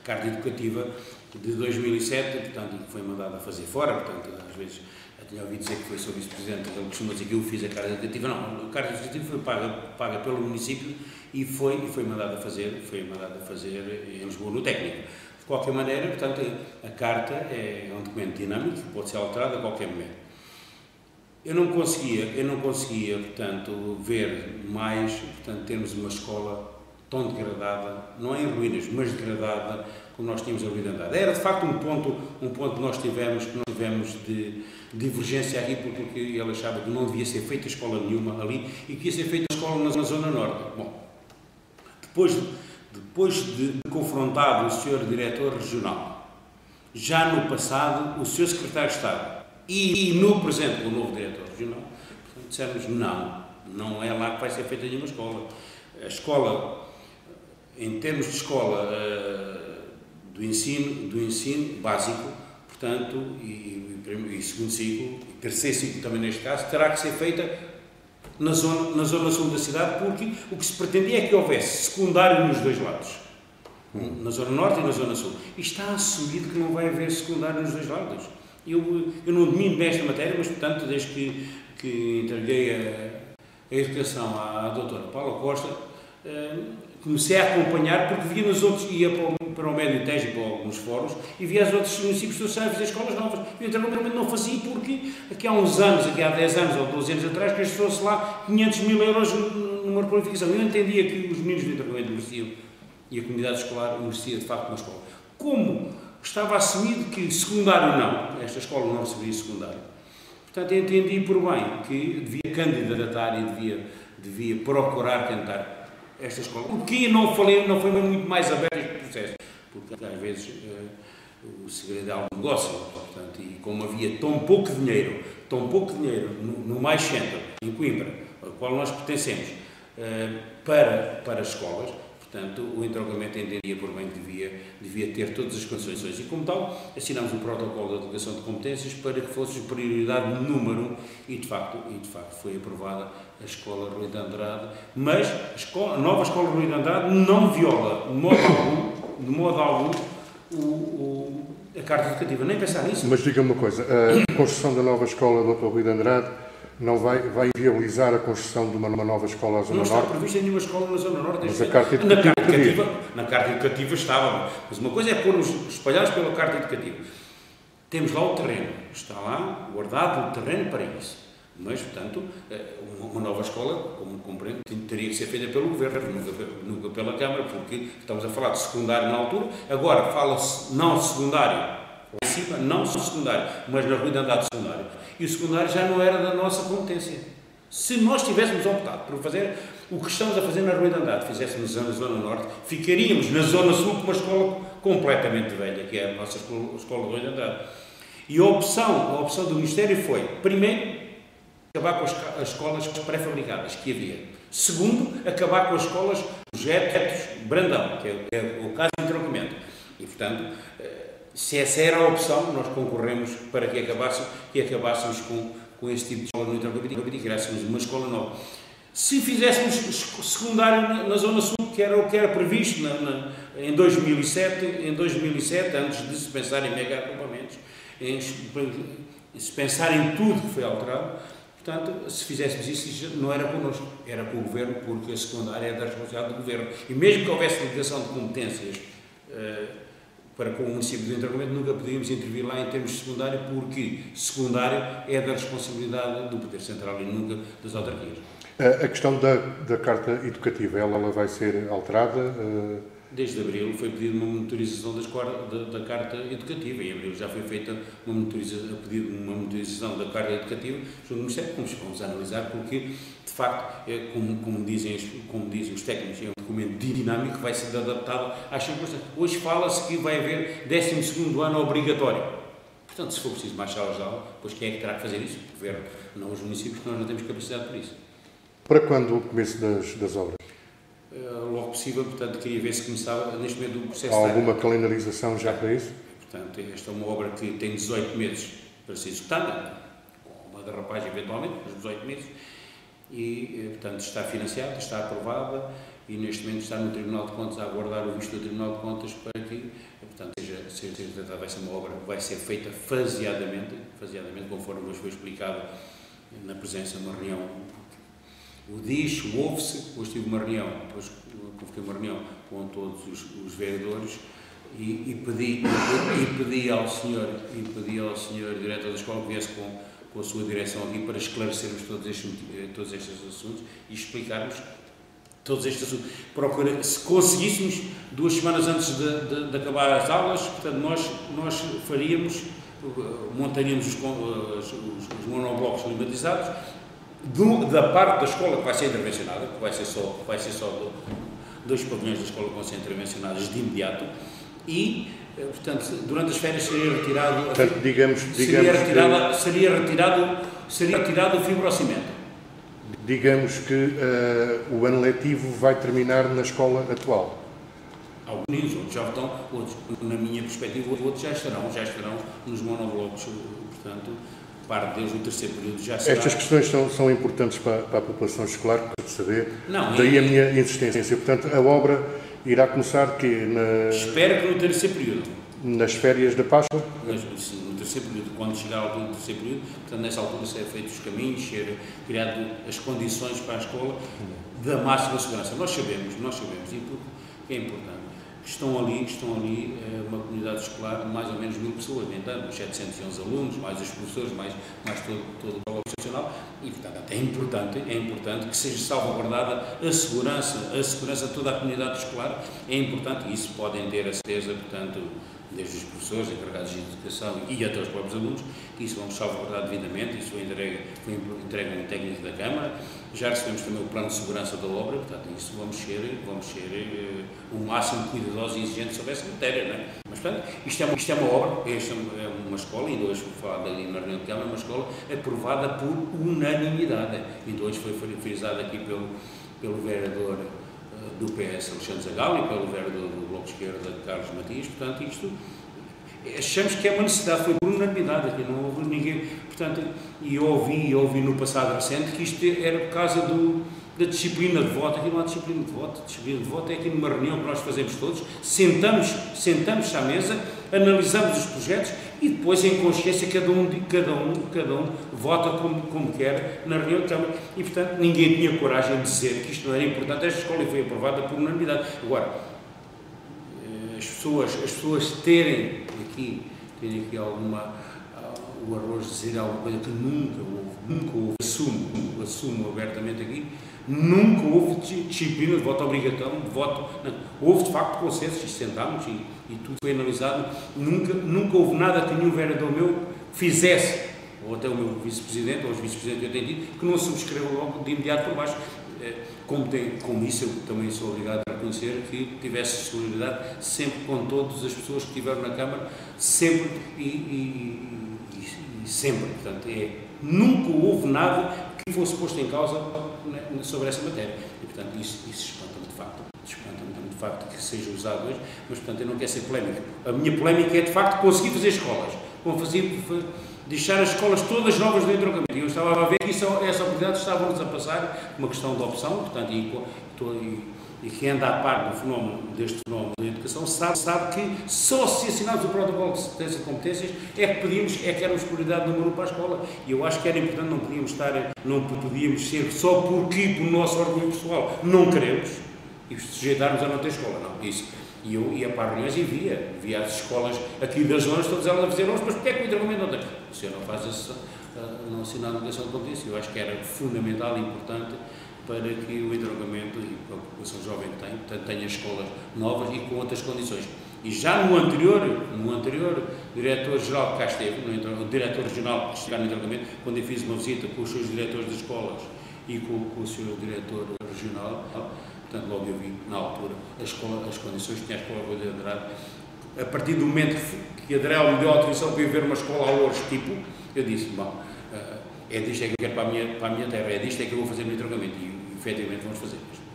Carta Educativa de 2007, portanto, que foi mandada a fazer fora, portanto, às vezes eu tinha ouvido dizer que foi o Sr. Vice-Presidente, ele costuma dizer que eu fiz a Carta Educativa, não, a Carta Educativa foi paga pelo município e foi mandada a fazer em Lisboa, no técnico. De qualquer maneira, portanto, a Carta é um documento dinâmico que pode ser alterado a qualquer momento. Eu não conseguia, portanto, ver mais, portanto, termos uma escola tão degradada, não é em ruínas, mas degradada, como nós tínhamos a Rui de Andrade. Era, de facto, um ponto que nós tivemos de divergência aqui, porque ele achava que não devia ser feita escola nenhuma ali e que ia ser feita escola na Zona Norte. Bom, depois de confrontado o Sr. Diretor Regional, já no passado, o Sr. Secretário de Estado e no presente o novo Diretor Regional, dissemos não é lá que vai ser feita nenhuma escola. A escola, em termos de escola do ensino básico, portanto, e segundo ciclo, e terceiro ciclo também neste caso, terá que ser feita na zona sul da cidade, porque o que se pretendia é que houvesse secundário nos dois lados, na zona norte e na zona sul. E está assumido que não vai haver secundário nos dois lados. Eu não domino bem esta matéria, mas, portanto, desde que entreguei a educação à doutora Paula Costa, comecei a acompanhar, porque via nos outros, ia para o Médio Tejo e para alguns fóruns, e via os outros municípios todos a fazer escolas novas. Eu, naturalmente, não fazia porque, aqui há uns anos, aqui há 10 anos ou 12 anos atrás, que gastou-se lá 500 mil euros numa qualificação. Eu entendia que os meninos do internamento mereciam, e a comunidade escolar merecia, de facto, uma escola. Como estava assumido que secundário não, esta escola não receberia secundário, portanto, entendi por bem que devia candidatar e devia procurar tentar esta escola. O que não foi muito mais aberto este processo, porque às vezes o segredo é algum negócio, portanto, e como havia tão pouco dinheiro no mais centro, em Coimbra, ao qual nós pertencemos, para as escolas, portanto, o interrogamento entendia por bem que devia ter todas as condições e, como tal, assinámos um protocolo de alocação de competências para que fosse prioridade número 1 e, de facto, foi aprovada a Escola Rui de Andrade, mas a nova Escola Rui de Andrade não viola de modo algum a Carta Educativa, nem pensar nisso. Mas diga-me uma coisa, a construção da nova escola Dr. Rui de Andrade não vai viabilizar a construção de uma nova escola à Zona Norte? Não está prevista nenhuma escola na Zona Norte. Mas a Carta Educativa na Carta Educativa estava. Mas uma coisa é pôr-nos espalhados pela Carta Educativa. Temos lá o terreno. Está lá guardado o terreno para isso. Mas, portanto, uma nova escola, como compreendo, teria que ser feita pelo Governo, nunca pela Câmara, porque estamos a falar de secundário na altura. Agora, fala-se não secundário, em cima, não secundário, mas na Rui de Andrade secundário. E o secundário já não era da nossa competência. Se nós tivéssemos optado por fazer o que estamos a fazer na Rui de Andrade, fizéssemos na Zona Norte, ficaríamos na Zona Sul com uma escola completamente velha, que é a nossa escola Rui de Andrade. E a opção do Ministério foi, primeiro, acabar com as escolas pré-fabricadas que havia. Segundo, acabar com as escolas projetos Brandão, que é o caso de interrogamento. E, portanto, se essa era a opção, nós concorremos para que acabássemos com esse tipo de escola no interrogamento e criássemos uma escola nova. Se fizéssemos secundário na Zona Sul, que era o que era previsto em 2007, antes de se pensar em mega agrupamentos, se pensar em tudo que foi alterado, portanto, se fizéssemos isso não era connosco, era com o Governo, porque a secundária é da responsabilidade do Governo. E mesmo que houvesse delegação de competências para com o município do interrogamento, nunca podíamos intervir lá em termos de secundário, porque secundário é da responsabilidade do Poder Central e nunca das autarquias. A questão da Carta Educativa, ela vai ser alterada? Desde abril foi pedida uma monitorização da Carta Educativa. Em abril já foi feita uma monitorização da Carta Educativa junto ao Ministério, como vamos analisar, porque, de facto, como dizem os técnicos, é um documento dinâmico que vai ser adaptado às circunstâncias. Hoje fala-se que vai haver 12º ano obrigatório. Portanto, se for preciso mais salas de aula, pois quem é que terá que fazer isso? O Governo, não os municípios, que nós não temos capacidade para isso. Para quando o começo das obras? Logo possível, portanto, queria ver se começava neste momento do processo. Há alguma calendarização já para isso? Portanto, esta é uma obra que tem 18 meses para ser executada, com uma derrapagem eventualmente, mas 18 meses, e, portanto, está financiada, está aprovada e neste momento está no Tribunal de Contas a aguardar o visto do Tribunal de Contas para que vai ser uma obra que vai ser feita faseadamente, conforme hoje foi explicado na presença de uma reunião. O diz, ouve-se, hoje tive uma reunião, depois convoquei uma reunião com todos os vereadores e pedi ao senhor diretor da escola que viesse com a sua direção aqui para esclarecermos todos estes assuntos e explicarmos todos estes assuntos. Se conseguíssemos 2 semanas antes de acabar as aulas, portanto, nós faríamos, montaríamos os monoblocos climatizados da parte da escola que vai ser intervencionada, que vai ser só 2 pavilhões da escola que vão ser intervencionados de imediato e, portanto, durante as férias seria retirado, portanto, seria retirado o fibrocimento. Digamos que o ano letivo vai terminar na escola atual. Alguns, outros já estão, outros, na minha perspectiva, outros já estarão nos monoblocos, portanto, parte deles no terceiro período já será. Estas questões são importantes para a população escolar, para saber, não, daí a minha insistência. Portanto, a obra irá começar espero que no terceiro período. Nas férias da Páscoa? No terceiro período, quando chegar ao do terceiro período, portanto, nessa altura ser feitos os caminhos, ser criado as condições para a escola da máxima segurança. Nós sabemos, e tudo é importante. Estão ali uma comunidade escolar de mais ou menos 1000 pessoas, nem tanto, 711 alunos, mais os professores, mais todo o prova profissional, e portanto é importante que seja salvaguardada a segurança de toda a comunidade escolar, é importante, e isso podem ter a certeza, portanto, desde os professores, encarregados de educação e até os próprios alunos, que isso vamos salvaguardar devidamente, isso foi entregue a um técnico da Câmara, já recebemos também o plano de segurança da obra, portanto, isso vamos ser o máximo cuidadosos e exigentes sobre essa matéria, não é? Mas, portanto, isto é uma obra, esta é uma escola, ainda hoje foi falado ali na reunião de Câmara, uma escola aprovada por unanimidade, ainda hoje foi frisado aqui pelo vereador do PS, Alexandre Zagal, e pelo vereador do Bloco de Esquerda, Carlos Matias, portanto, isto, achamos que é uma necessidade, foi por unanimidade, aqui não houve ninguém, portanto, e ouvi no passado recente que isto era por causa da disciplina de voto. Aqui não há disciplina de voto é aqui numa reunião que nós fazemos todos, sentamos à mesa, analisamos os projetos e depois, em consciência, cada um vota como quer na reunião de Câmara. E, portanto, ninguém tinha coragem de dizer que isto não era importante. Esta escola foi aprovada por unanimidade. Agora, as pessoas terem aqui o arroz de dizer alguma coisa que nunca houve, assumo abertamente aqui, nunca houve disciplina de voto, obrigação de voto. Não. Houve, de facto, consensos, e sentámos e tudo foi analisado. Nunca houve nada que nenhum vereador meu fizesse, ou até o meu vice-presidente, ou os vice-presidentes que eu tenho dito, que não subscrevam logo de imediato por baixo. Como isso, eu também sou obrigado a reconhecer que tivesse solidariedade sempre com todas as pessoas que estiveram na Câmara, sempre e sempre. Portanto, nunca houve nada que fosse posto em causa sobre essa matéria. E, portanto, isso espanta-me de facto. Espanta-me de facto que seja usado hoje, mas, portanto, eu não quero ser polémico. A minha polémica é, de facto, conseguir fazer escolas. Deixar as escolas todas novas do entroncamento. E eu estava a ver que essa oportunidade estava-nos a passar uma questão de opção, portanto, e quem anda a par deste fenómeno da educação sabe que só se assinarmos o protocolo de certeza de competências é que éramos prioridade número 1 para a escola. E eu acho que era importante, não podíamos ser só porque, por nosso orgulho pessoal, não queremos e sujeitarmos a não ter escola. Não, isso. E eu ia para reuniões e via as escolas aqui das zonas, todas elas a dizer, mas porquê é que o entroncamento não tem? O senhor não faz não assinar a educação de competência. Eu acho que era fundamental e importante para que o entroncamento e a população jovem que tem, portanto, tenha escolas novas e com outras condições. E já no anterior diretor-geral que cá esteve, o diretor regional que esteve no entroncamento, quando eu fiz uma visita com os seus diretores de escolas e com o seu diretor regional, portanto, logo eu vi, na altura, as condições que tinha a escola Rui de Andrade. A partir do momento que a DREL me deu a autorização para ir ver uma escola a Louros, eu disse, bom, é disto que eu quero para a minha terra, é disto que eu vou fazer no entroncamento. E, efetivamente, vamos fazer.